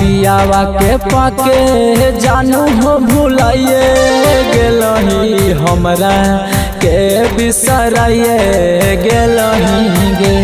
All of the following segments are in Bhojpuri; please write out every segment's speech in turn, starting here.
पियावा के पाके जानू हो भुलाइए गेलही हमरा के बिसराइए गेलही गे।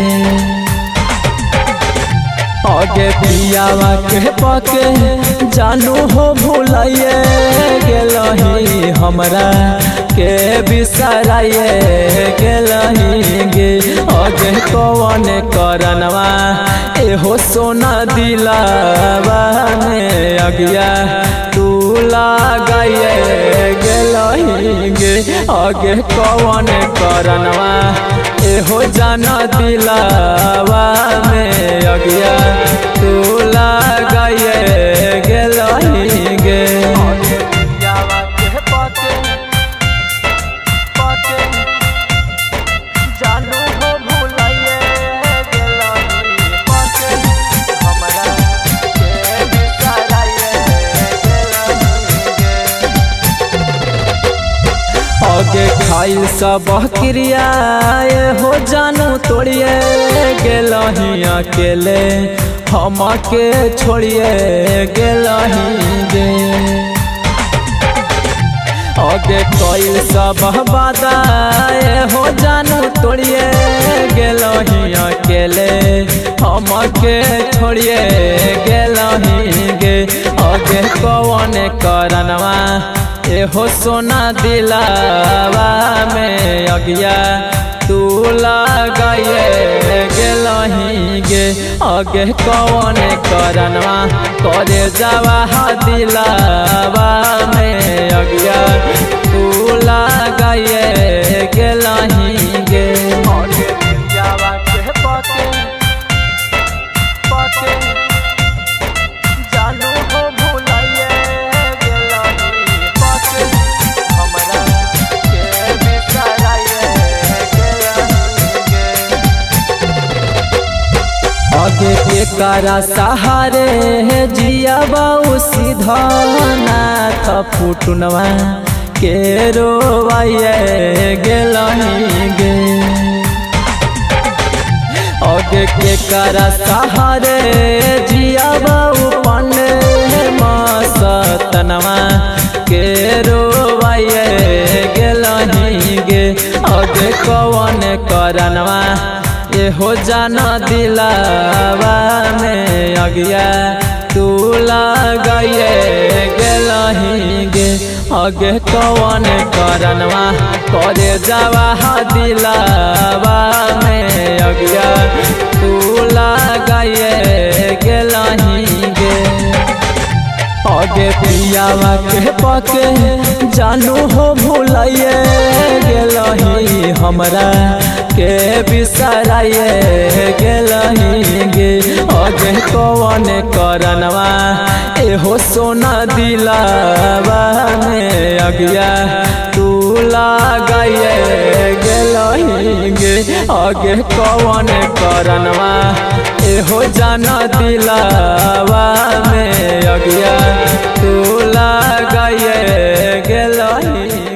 आगे पियावा के पाके जानू हो भुलाइए गेलही हमरा के बिसराइए गेलही गे। आगे कौन करनवा एहो सोना दिलावा में अगिया तू लगाइए गेलही गे। आगे कौन करनवा एहो जाना दिलावा में अगिया तू लगाइए गेलही गे। आगे खाइल सब क्रिया हो जानू तोड़िए गेलही अकेले हम के छोड़िए गेलही गे। आगे खाइल सब वादा हो जानू तोड़िए गेलही अकेले हम के छोड़िए गेलही गे। आगे कौन करनवा एहो सोना दिलावा में अगिया तू लगाइए गेलही गे। आगे कौन करनवा करे जावा दिलावा में अगिया तू लगाइए गेलही गे। आगे के कारा सहारे है जिया बाऊ सीधा नाथ फुटनवा के रोवाइए गेलही गे। आगे के कारा सहारे जिया बाऊ पंडे मस्तनवा के रोवाइए गेलही गे। आगे कौन करनवा एहो जाना दिलावा में अगिया तू लगाइए गेलही गे। आगे कौन करनवा करे जावा दिलावा में अगिया तू लगाइए गेलही गे। आगे पियावा के पाके जानू हो भुलाइए गेलही हमरा के बिसराइए गेलही गे। आगे कौन करनवा एहो सोना दिलावा में अगिया तू लगाइए गेलही गे। आगे कौन करनवा एहो जाना दिलावा में अगिया तू लगाइए गेलही।